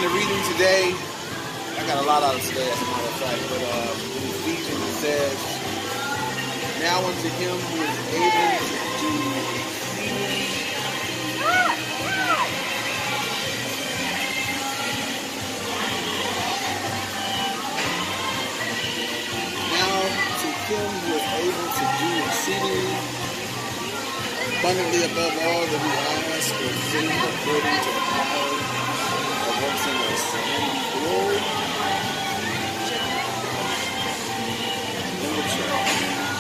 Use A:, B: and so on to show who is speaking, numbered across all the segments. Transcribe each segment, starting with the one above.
A: the reading today, I got a lot out of today, as a matter of fact, but in Ephesians it says, now unto him who is able to do exceedingly abundantly above all that we ask or think according to the power that works in us. And glory in the church.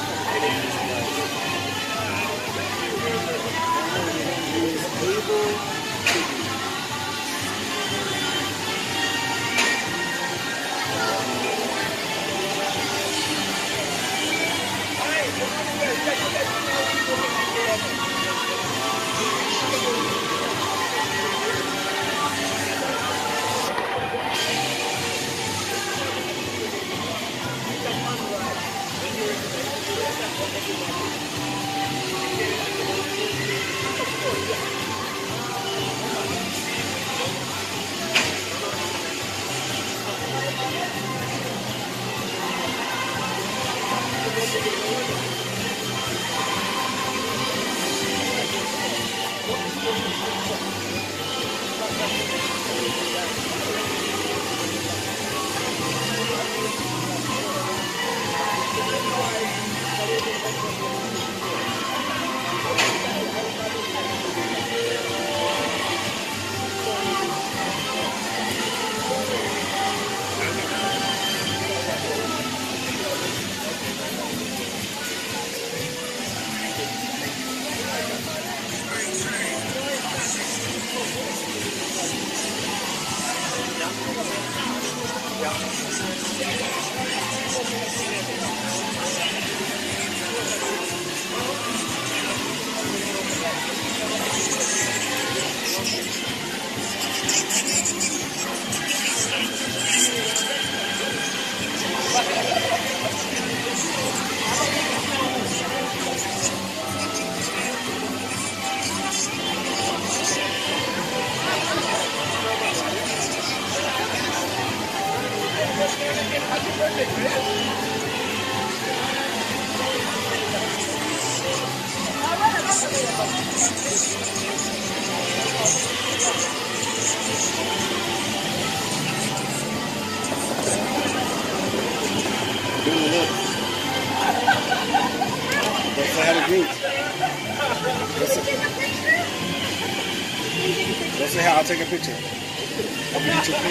A: Who is able to do. Let's say hi to group. Let's say hi. I'll take a picture. I'll get your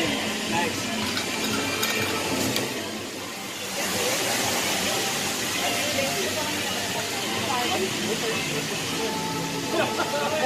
A: pen.